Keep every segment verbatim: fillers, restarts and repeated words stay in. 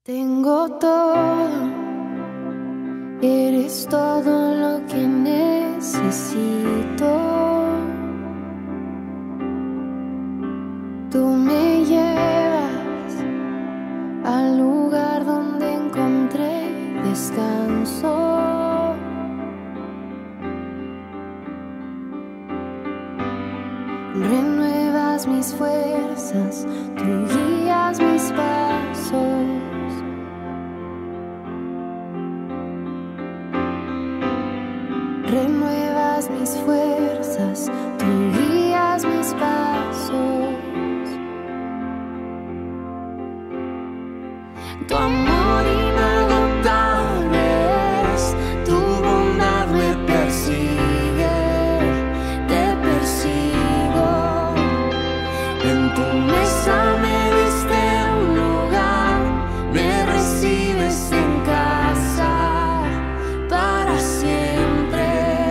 Tengo todo, eres todo lo que necesito. Tú me llevas al lugar donde encontré descanso. Renuevas mis fuerzas, tú guías mis pasos. Renuevas mis fuerzas, tú guías mis pasos. Tu amor inagotable es, tu bondad me persigue, te persigo. En tu mesa me diste un lugar, me recibes en casa para siempre.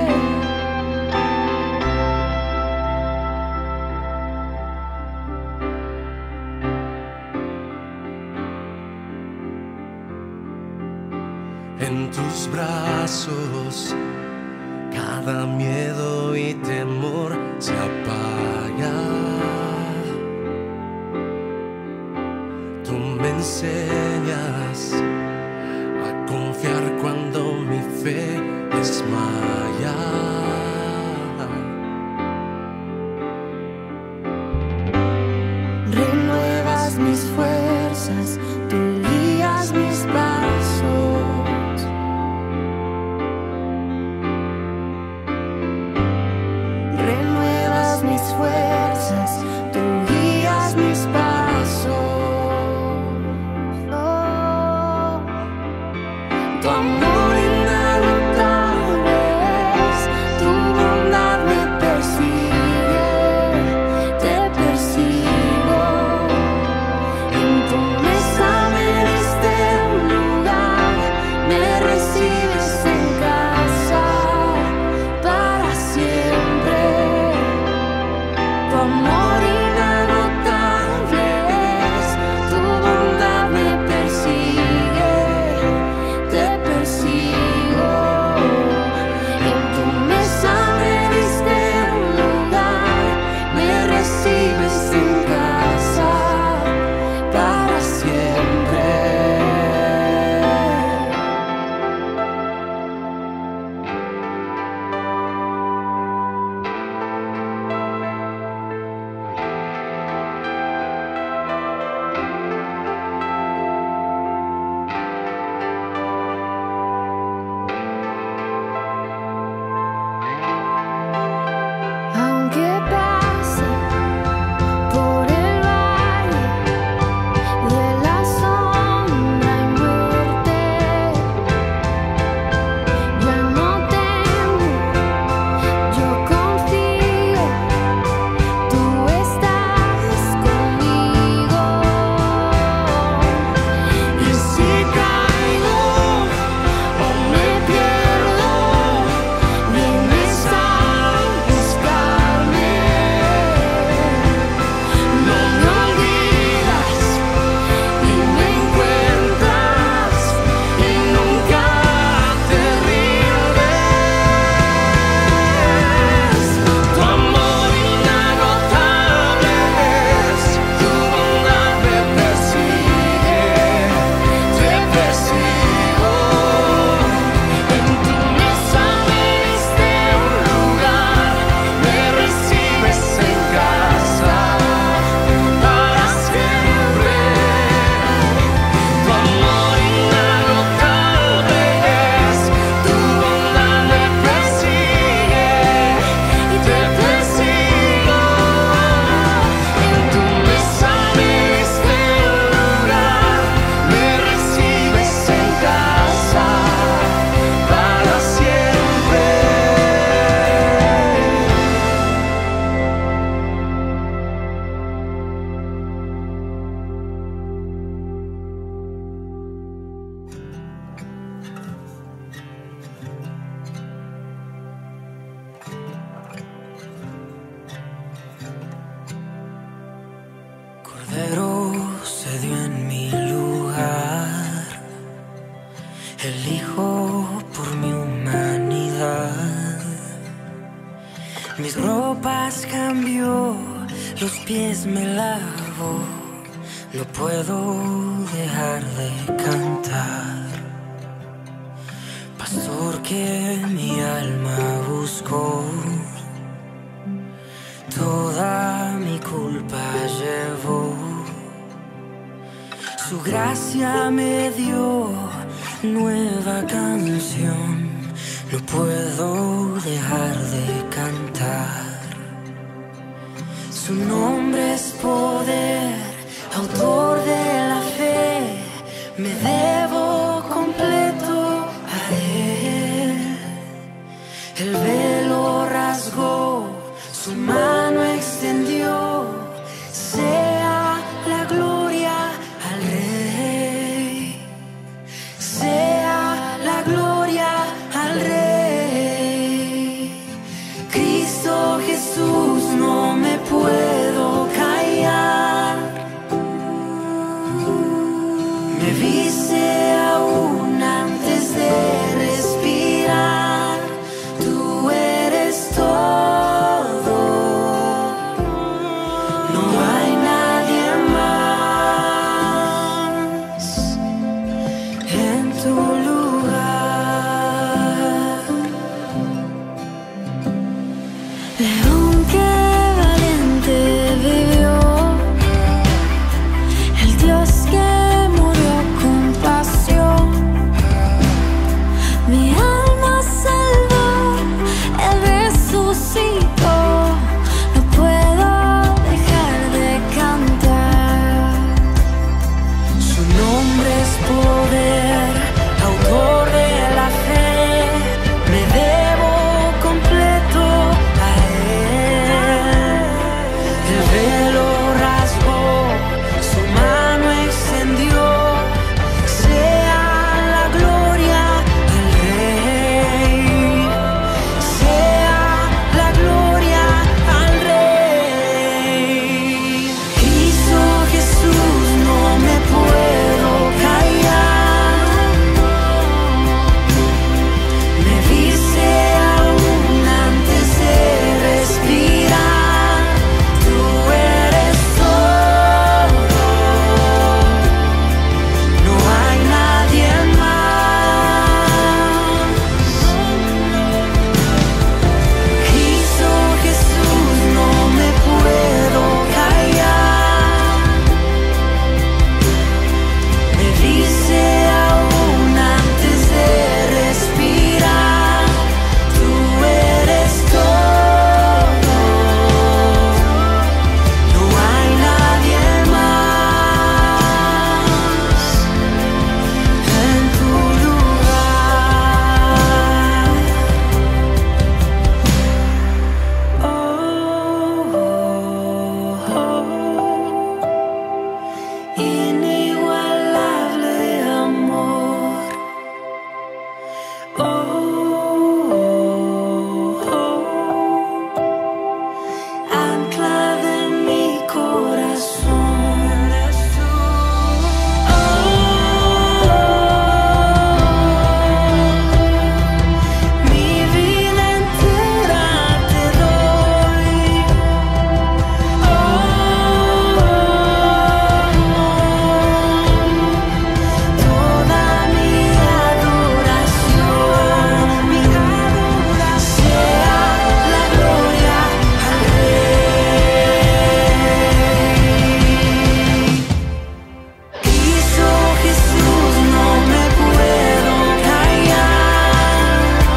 En tus brazos cada miedo y temor se apaga. Tú me enseñas a confiar cuando mi fe desmaya. Renuevas mis fuerzas, tú guías mis pasos. Renuevas mis fuerzas, tú guías mis pasos. Oh, tu amor Elijo por mi humanidad. Mis ropas cambio, los pies me lavo. No puedo dejar de cantar. Pastor que mi alma buscó, toda mi culpa llevó. Su gracia me dio nueva canción. No puedo dejar de cantar. Su nombre es poder, autor de la fe. Me debo completo a Él. El velo rasgó, su mano extendió. Sea la gloria al Rey. Sea la gloria al Rey. Cristo Jesús, no me puedo callar. Me viste aún antes de respirar. Tú eres todo. No hay nadie más en tu lugar. León que valiente vivió, el Dios que murió con pasión. Mi alma salvó, Él resucitó. No puedo dejar de cantar. Su nombre es poder, autor de la fe. Me debo completo a Él. El velo rasgó, su mano extendió. Sea la gloria al Rey. Sea la gloria al Rey. Cristo Jesús, no me puedo callar. Me viste aún antes de respirar. Tú eres todo. No hay nadie más. Cristo Jesús, no me puedo callar. Me viste aún antes de respirar. Tú eres todo. No hay nadie más en tu lugar. Oh, oh, oh. Inigualable amor. Oh, oh, oh. Ancla de mi corazón. Oh, mi vida entera te doy. Oh, toda mi adoración, mi adoración. Sea la gloria al Rey. Cristo Jesús, no me puedo callar.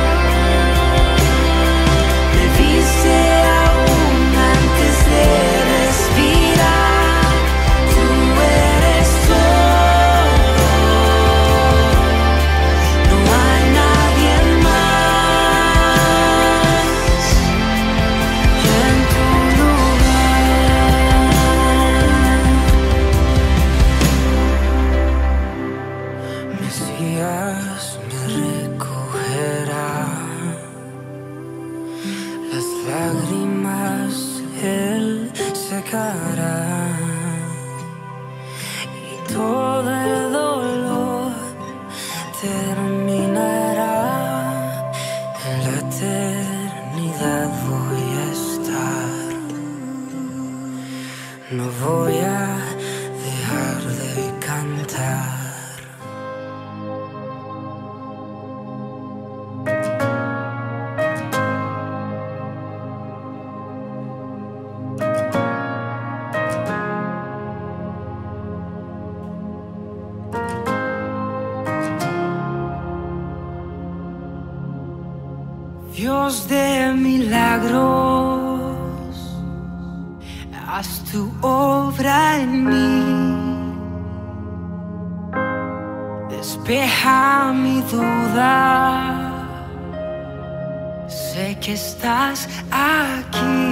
Me viste aún antes de respirar. Tú eres todo. No hay nadie más en tu lugar. Mesías me recogerá las lágrimas, Él secará y todo el dolor terminará. Dios de milagros, haz tu obra en mí. Despeja mi duda, sé que estás aquí.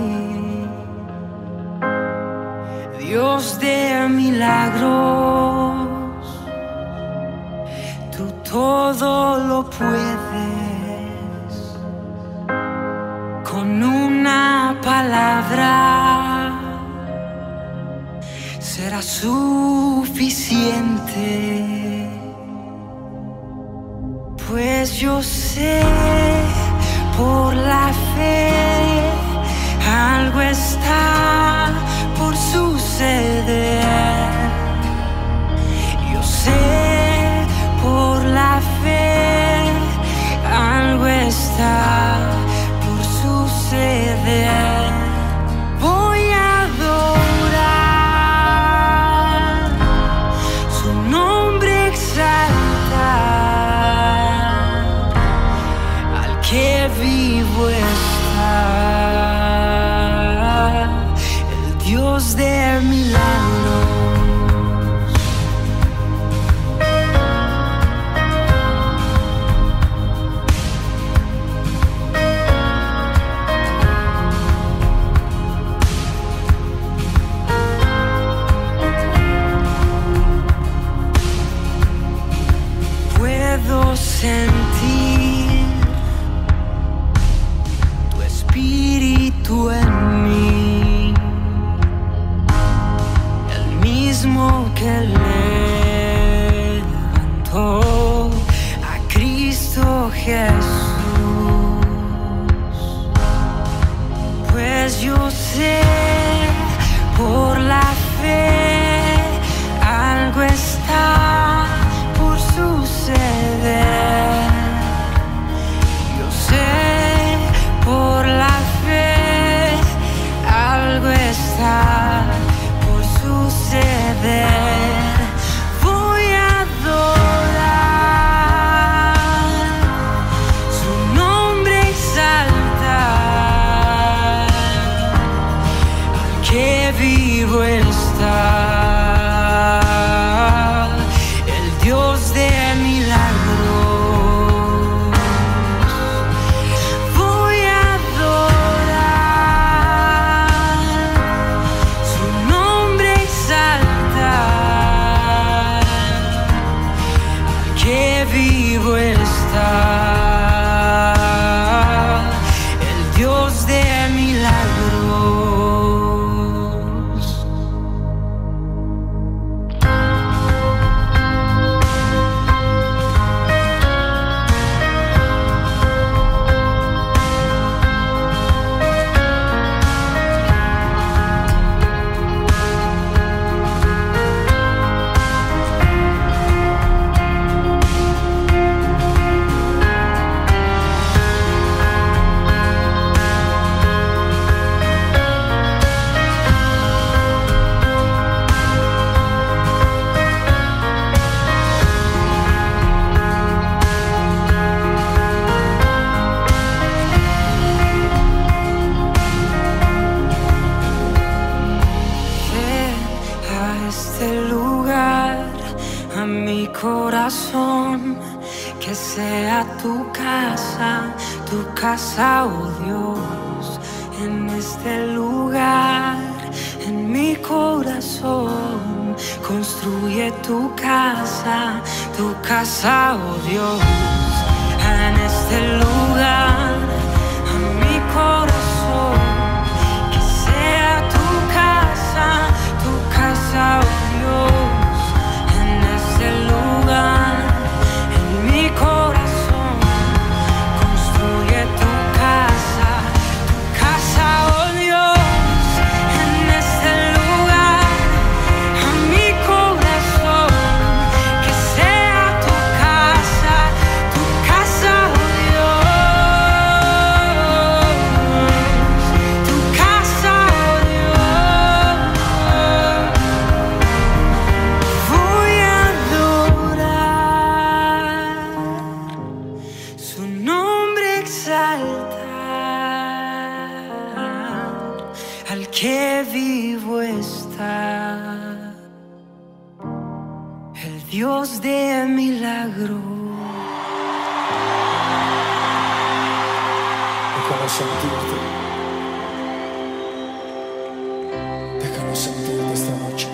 Dios de milagros, tú todo lo puedes. Con una palabra será suficiente, pues yo sé por la fe algo está por suceder. Yo sé por la fe algo está por suceder. Voy a adorar su nombre, exaltar al que vivo está, el Dios de milagros. Puedo sentir tu espíritu en mí, el mismo que levantó a Cristo Jesús. Pues yo sé por la fe algo está por suceder. Yo sé por la fe algo está por suceder. Voy a adorar su nombre, exaltar al que vivo está, el Dios de milagros. Voy a adorar su nombre, exaltar al que vivo está, el Dios de milagros. A mi corazón, que sea tu casa, tu casa, oh Dios, en este lugar, en mi corazón. Construye tu casa, tu casa, oh Dios, en este lugar, a mi corazón, que sea tu casa, tu casa, oh Dios. Lugar en mi corazón, construye tu casa, tu casa, oh Dios, en este lugar, a mi corazón, que sea tu casa, tu casa, oh Dios, tu casa, oh Dios. voz de milagro. Déjanos sentirte. Déjanos sentirte esta noche.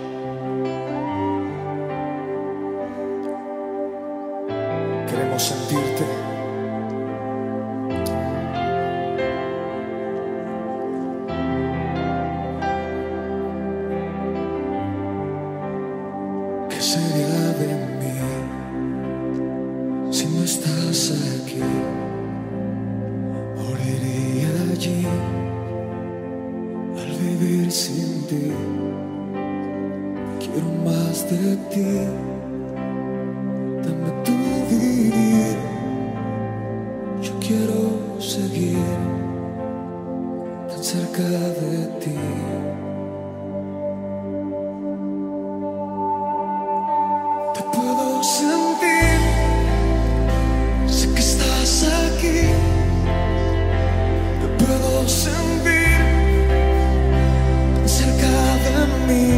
Queremos sentirte. ¿Qué sería de mí si no estás aquí? Moriría allí al vivir sin ti. Quiero más de ti. Dame tu vivir. Yo quiero seguir tan cerca de ti. Te puedo sentir. Sé que estás aquí. Te puedo sentir tan cerca de mí.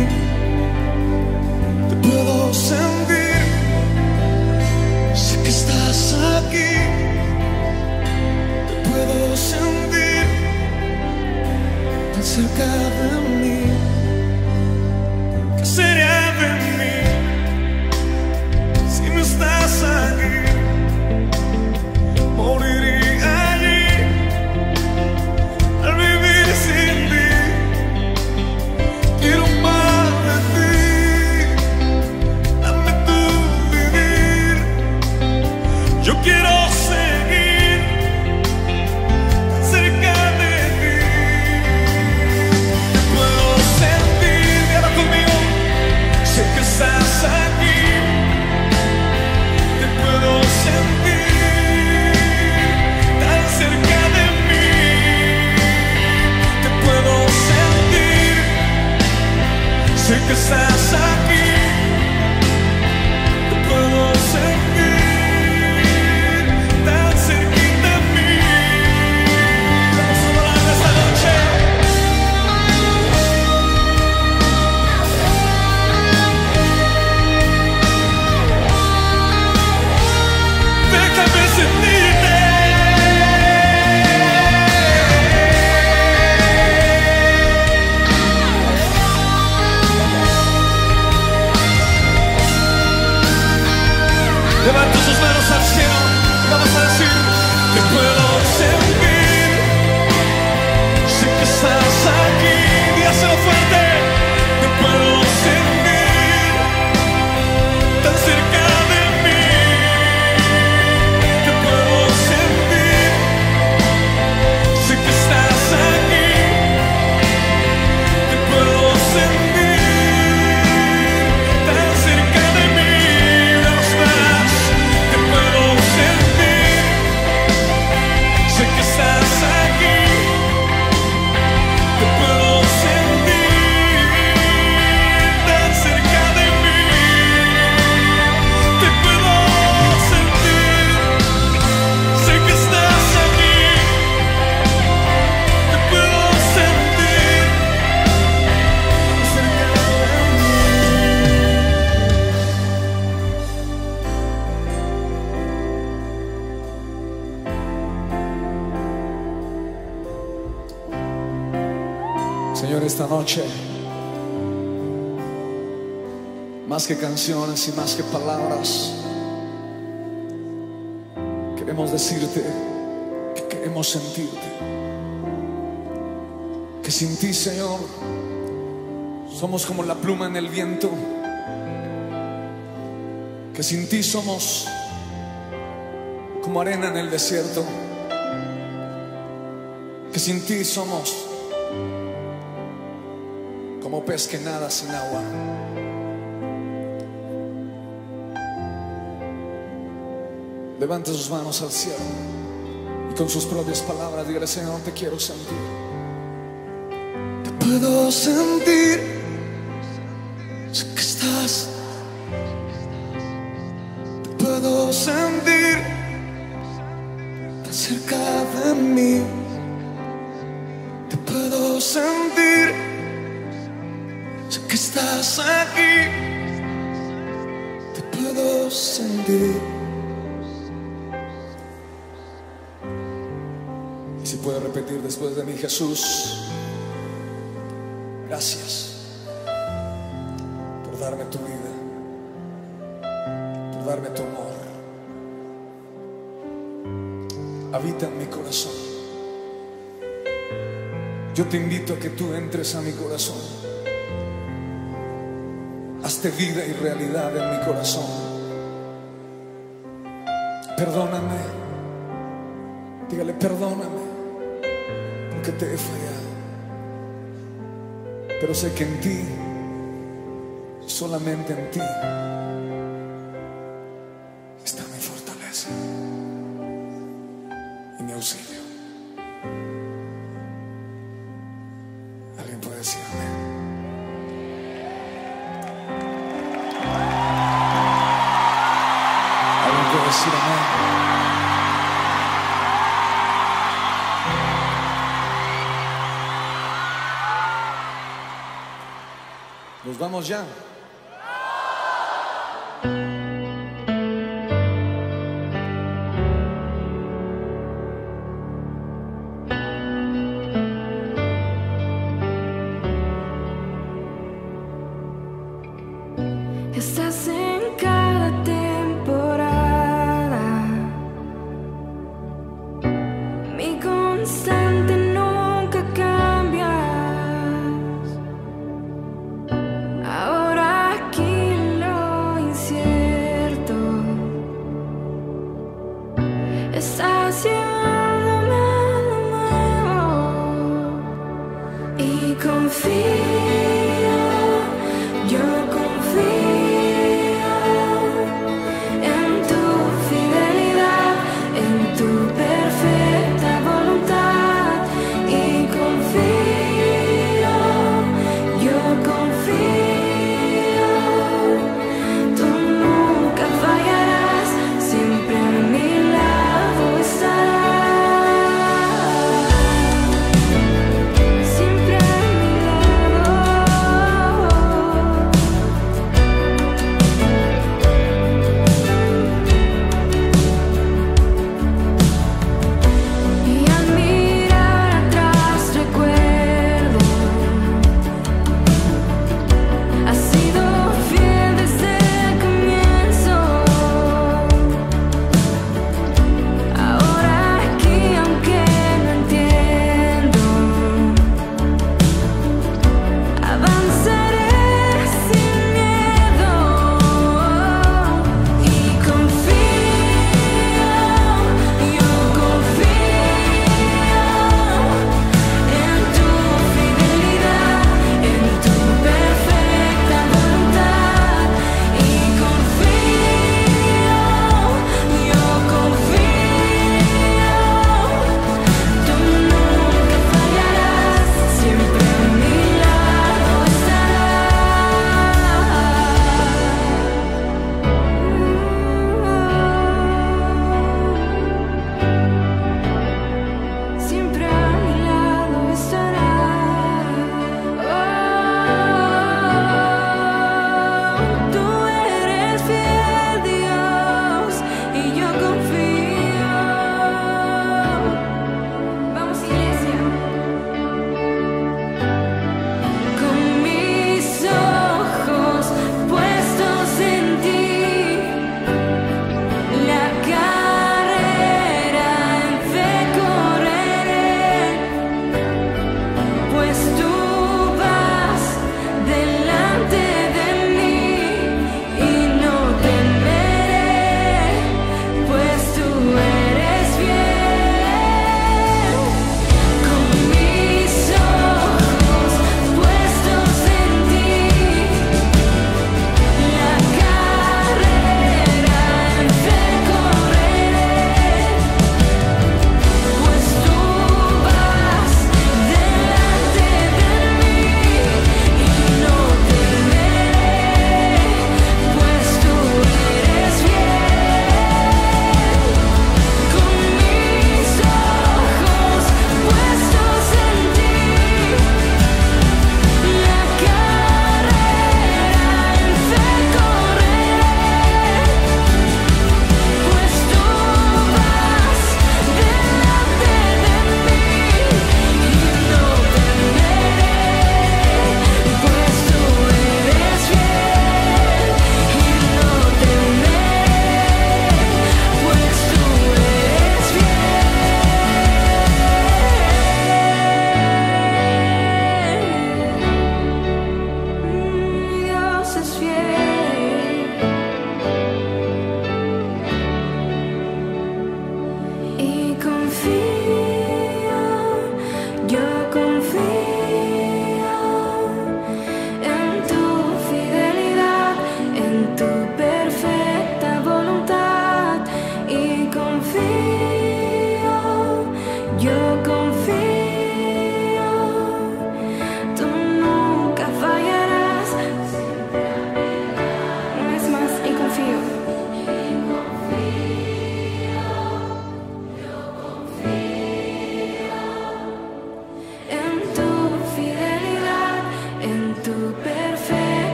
Te puedo sentir. Sé que estás aquí. Te puedo sentir tan cerca de mí. ¿Qué sería de mí si no estás aquí? Moriría allí al vivir sin ti. Quiero más de ti. Dame tu vivir. Yo quiero seguir tan cerca de ti. Te puedo sentir, queda conmigo. Sé que estás aquí. Te puedo sentir tan cerca de mí. Te puedo sentir. Sé que estás aquí. Te puedo sentir tan cerquita de mí. Vamos a volar esta noche. Déjame sentirte. Levanta sus manos al cielo y vamos a decir: te puedo sentir. Sé que estás aquí. Dígaselo fuerte. Te puedo sentir tan cerca de mí. Te puedo sentir. Sé que estás aquí. Te puedo sentir tan cerca de mí. Vamos más. Te puedo sentir. Sé que estás aquí. Te puedo sentir tan cerca de mí. Te puedo sentir. Sé que estás aquí. Te puedo sentir cerca de mí. Señor, esta noche, más que canciones y más que palabras, queremos decirte que queremos sentirte. Que sin ti, Señor, somos como la pluma en el viento. Que sin ti somos como arena en el desierto. Que sin ti somos como pez que nada sin agua. Levante sus manos al cielo y con sus propias palabras dígale: Señor, te quiero sentir. Te puedo sentir. Sé que estás. Te puedo sentir tan cerca de mí. Te puedo sentir. Sé que estás aquí. Te puedo puedo sentir. Y si puedo repetir después de mí: Jesús, gracias por darme tu vida, por darme tu amor. Habita en mi corazón. Yo te invito a que tú entres a mi corazón. Hazte vida y realidad en mi corazón. Perdóname. Dígale: perdóname, porque te he fallado. Pero sé que en ti, solamente en ti, está mi fortaleza y mi auxilio. ¿Alguien puede decir amén? ¿Alguien puede decir amén? Nos vamos ya. Estás en cada temporada, mi constante, nunca cambias. Ahora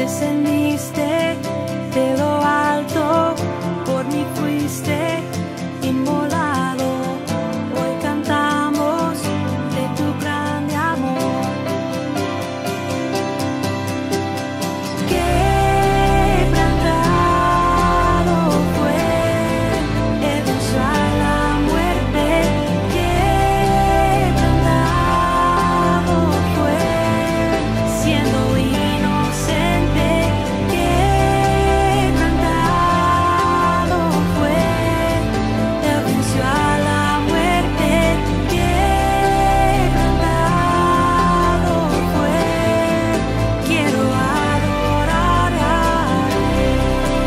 descendiste de lo alto, por mí fuiste inmolado. Hoy cantamos de tu grande amor. Quebrantado fue, Él venció a la muerte. Quebrantado fue, siendo inocente. Quebrantado fue, Él venció a la muerte. Quebrantado fue, quiero adorar a Él.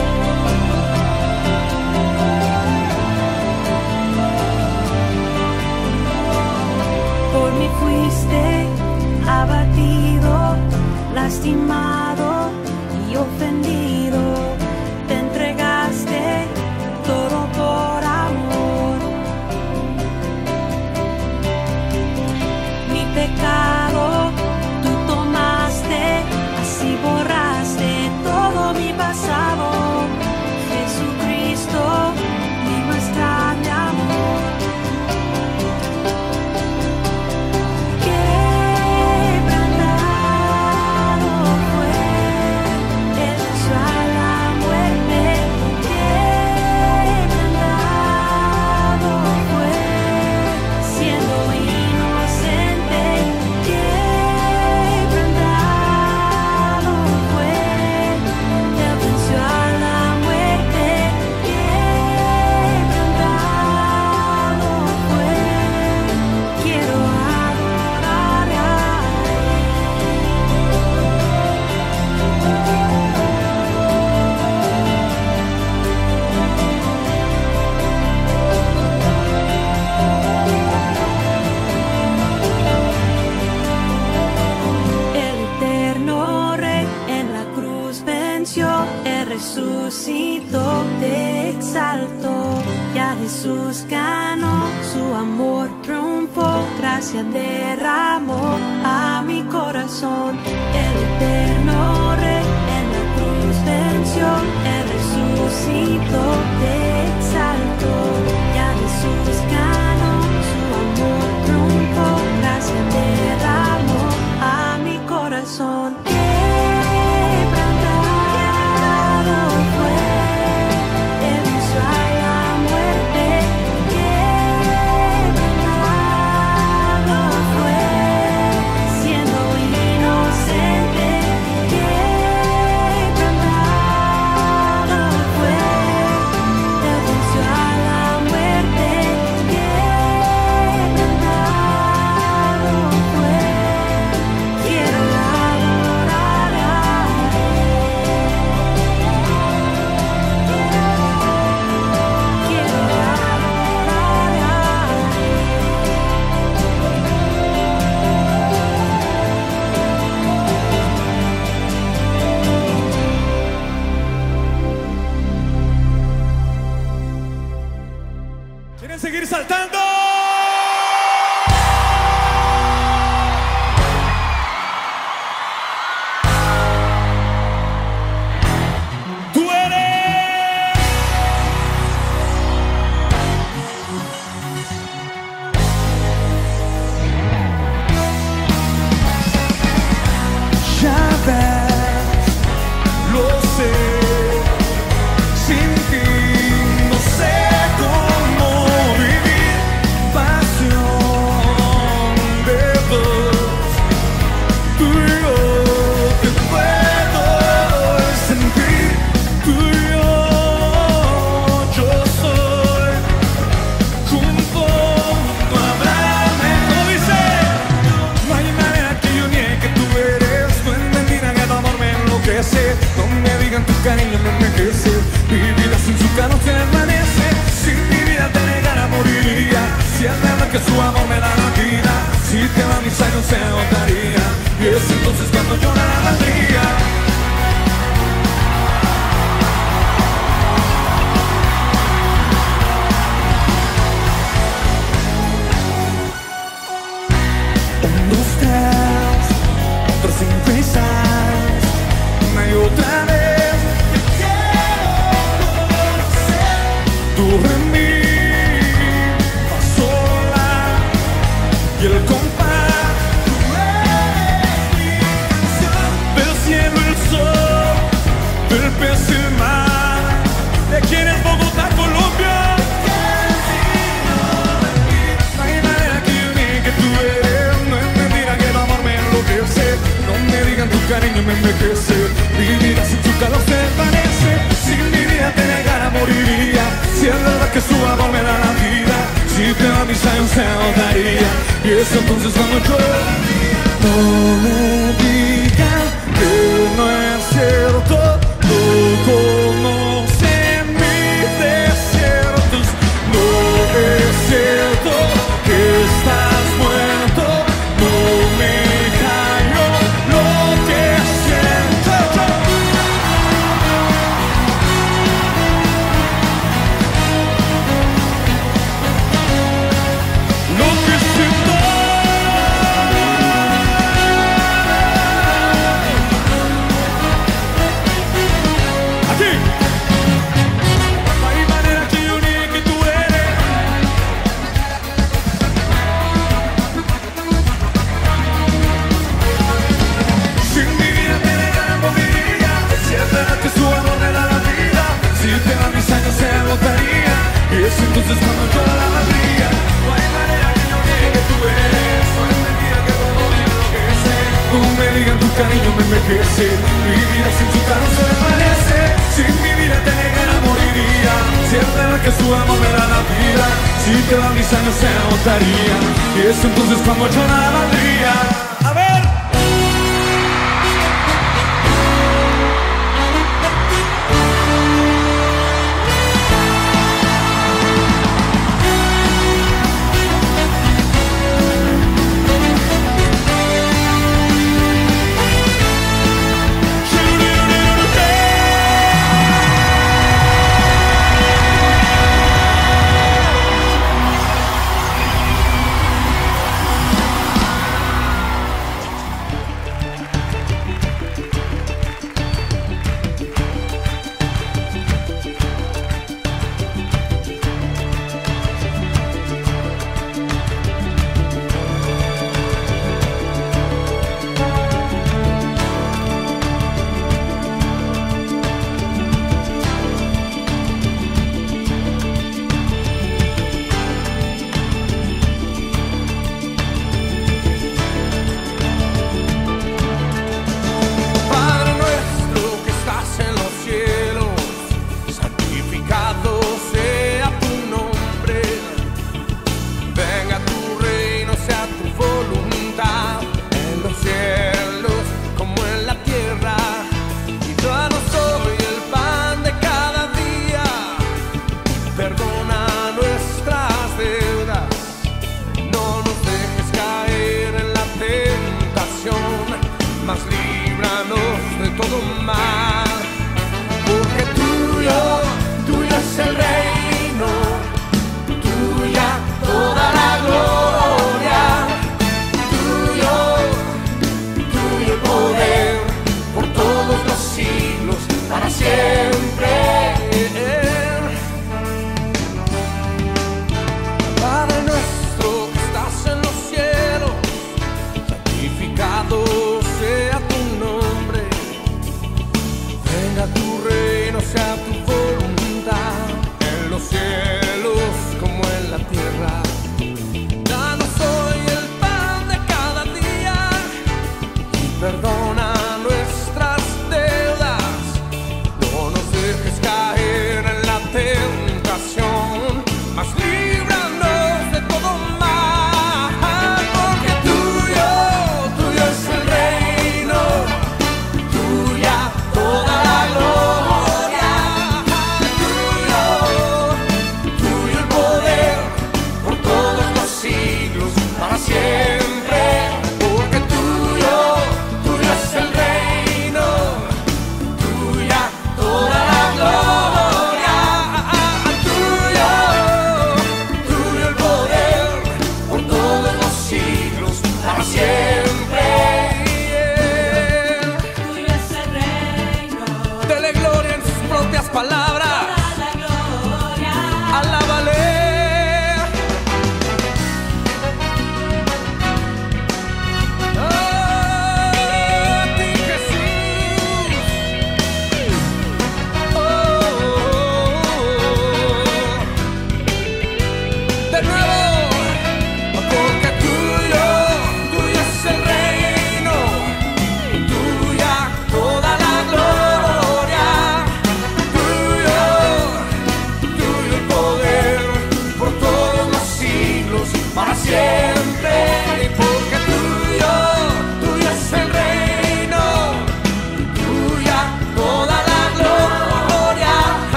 Por mí fuiste abatido, lastimado y ofendido. Te entregaste todo por amor. Mi pecado tú tomaste, así borraste todo mi pasado. Jesucristo, mi más grande amor. Quebrantado fue, Él venció a la muerte. Quebrantado fue, siendo inocente. Quebrantado fue, Él venció a la muerte. Quebrantado fue, quiero adorar a El eterno Rey en la cruz venció, Él resucitó, te exaltó. Ya Jesús ganó, su amor triunfó, gracia derramó a mi corazón. El eterno Rey en la cruz venció, Él resucitó, te exaltó. Ya Jesús ganó, su amor triunfó, gracia derramó a mi corazón. Quebrantado fue, Él venció a la muerte. Quebrantado fue, siendo inocente. Quebrantado fue, Él venció a la muerte. Quebrantado fue, quiero adorar a Quiero adorar a ¿Quieren seguir saltando? Tú eres. Ya ves, lo sé. Sin ti no sé cómo vivir. Pasión de dos, tú y yo te puedo sentir. Tú y yo, yo soy. Junto no habrá mejor. Dice, no hay manera que yo niegue que tú eres. No es mentira que tu amor me enloquece. No me digan tu cariño no envejece. Mi vida sin su calor se desvanece. Sin mi vida te negara moriría. Si es verdad que su amor me da la vida, si te va mis años se agotaría. Y es entonces cuando yo la valdría. Un, dos, tres, otros cinco y seis. Una y otra el compás. Tú eres mi canción. Del cielo el sol, del pez el mar. ¿De quién es Bogotá, Colombia? No hay manera que yo niegue que tú eres. No es mentira que el amor me enloquece. No me digan tu cariño me envejece. Mi vida sin tu calor se desvanece. Sin mi vida te negara moriría. Si es verdad que su amor me da la vida, si te da mis años se agotaría. Y es entonces cuando yo no me digan que no es cierto. No conocen mis desiertos. No es cierto que estás muerto. No me callo lo que siento yo. Lo que siento. Aquí. No hay manera que yo niegue que tú eres. Sin mi vida te negara moriría. Si es verdad que su amor me da la vida, si te da mis años se agotaría. Y es entonces cuando yo la valdría. No hay manera que yo niegue que tú eres. No es mentira que todo me enloquece. No me digan tu cariño me envejece. Mi vida sin tu calor se desvanece. Sin mi vida te negara moriría. Si es verdad que su amor me da la vida, si te da mis años se agotaría. Y es entonces cuando yo la valdría. A ver.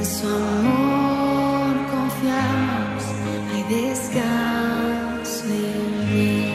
su amor confiamos, hay descanso en mí.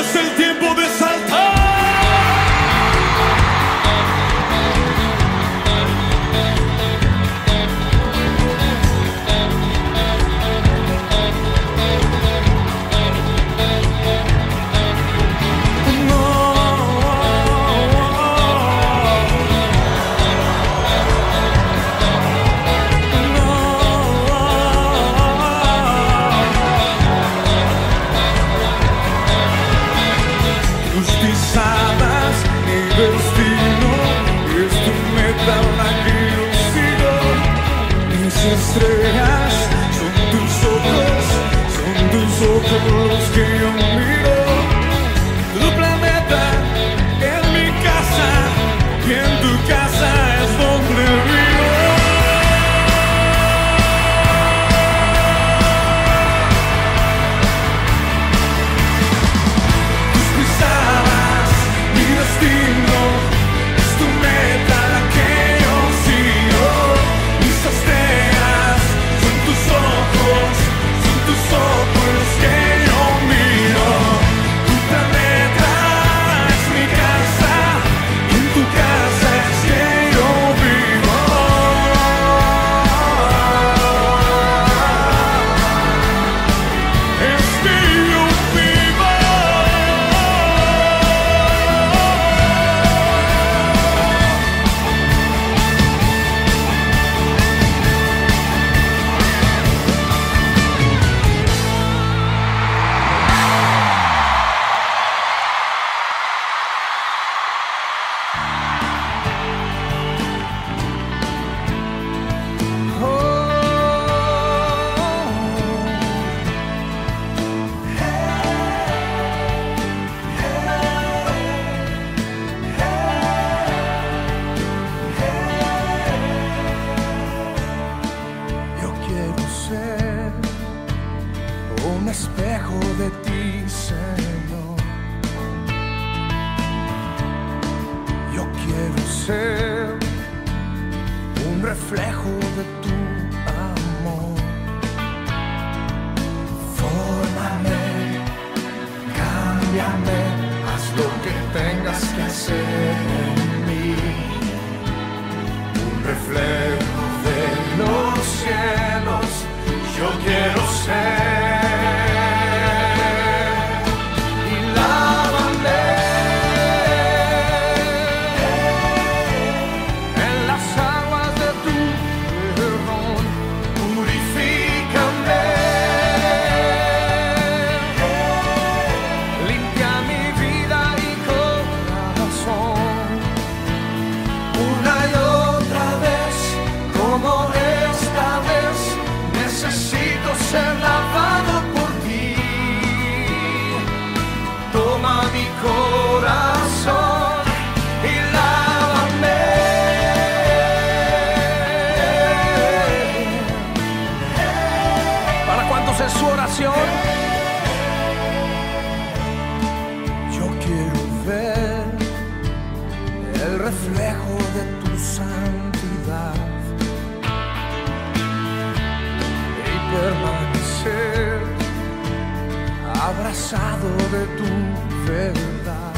es el tiempo de saltar. Estrellas son tus ojos, son tus ojos los que yo miro. Tu planeta es mi casa y en tu casa es donde vivo. Tus pisadas, mi destino, es tu meta la que yo sigo. Mis estrellas son tus ojos, son tus ojos los que yo miro. Tu planeta es mi casa, y en tu casa es que yo vivo. Es que yo vivo. Yo quiero ser un espejo de ti, Señor. Yo quiero ser un reflejo de tu amor. Fórmame, cámbiame, haz lo que tengas que hacer en mí. Un reflejo de los cielos, yo quiero ser. Y lávame en las aguas de tu perdón, purifícame. Limpia mi vida y corazón. Una y otra vez, como esta vez, necesito ser lavado por ti. Toma mi corazón y lávame. ¿Para cuántos es su oración? Yo quiero ver el reflejo de tu santidad y permanecer abrazado de tu verdad.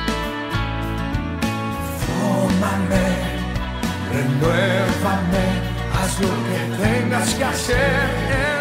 Fórmame, renuévame, haz lo que tengas que hacer.